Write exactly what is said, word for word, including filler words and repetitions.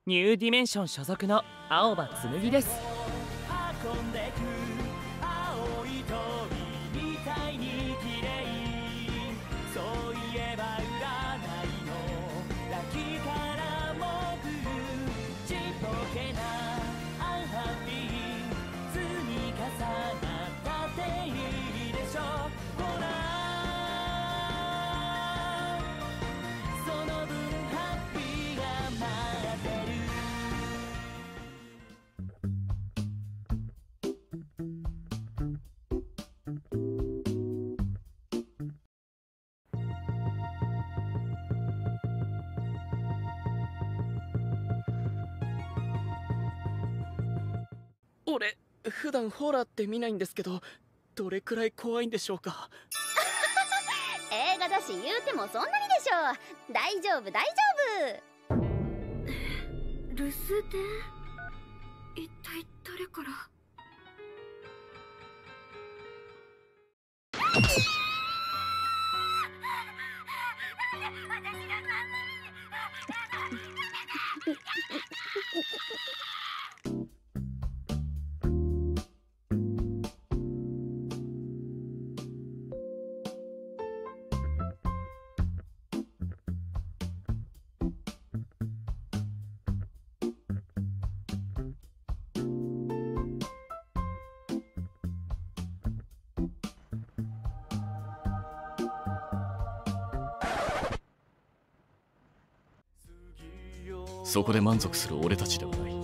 ニューディメンション所属の青葉紬です。運んでく青い鳥みたいに綺麗、そういえば占いの滝から潜るちっぽけなアンハッピー積み重なったっていいでしょう。ほらその分ハッピーが待ってる。 俺普段ホラーって見ないんですけど、どれくらい怖いんでしょうか？ 映画だし言うてもそんなにでしょう。大丈夫大丈夫。 留守電、一体誰から？ そこで満足する俺たちではない。